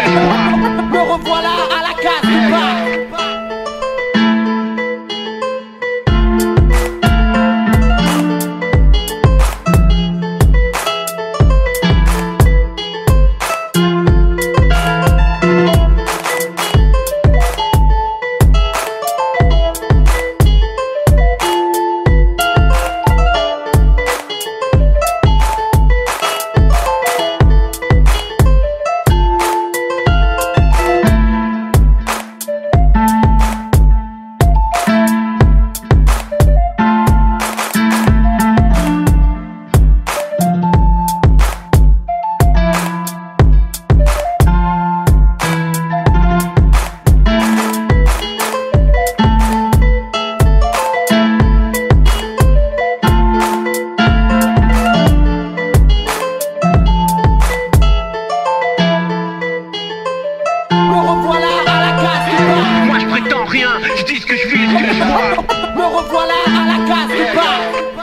je vois. Me revoilà à la case du bar. Moi je prétends rien, je dis ce que je vis et ce que je vois. Me revoilà à la case du bar.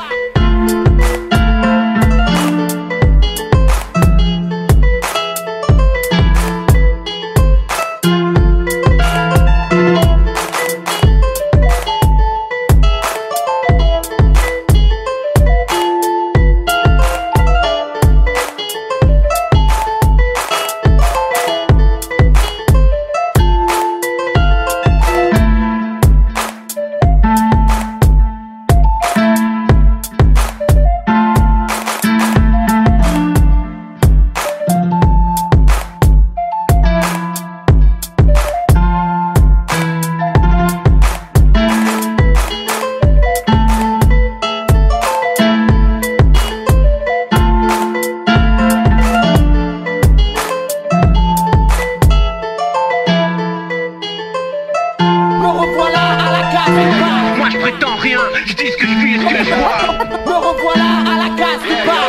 Moi je prétends rien, je dis ce que je vis et ce que je vois. Me revoilà à la case du bar.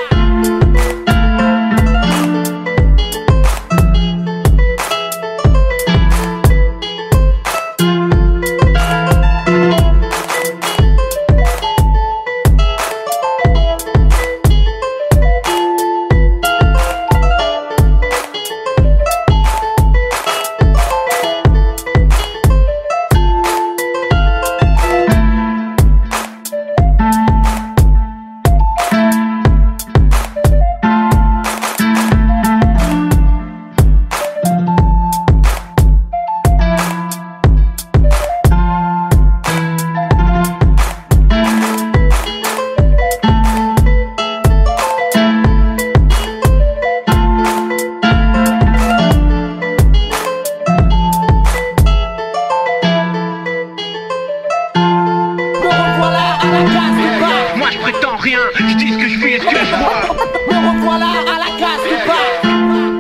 Moi je prétends rien, je dis ce que je vis et ce que je vois. Me revoilà à la case du bar.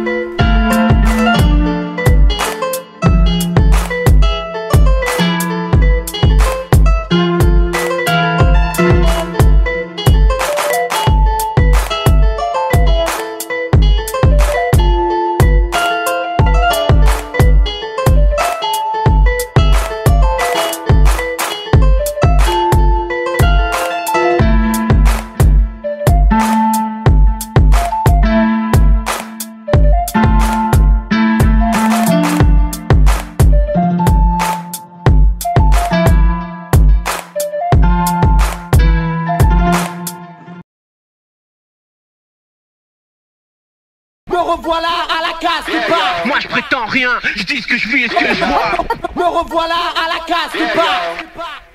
Me revoilà à la case du bar. Moi je prétends rien, je dis ce que je vis et ce que je vois. Me revoilà à la case du bar.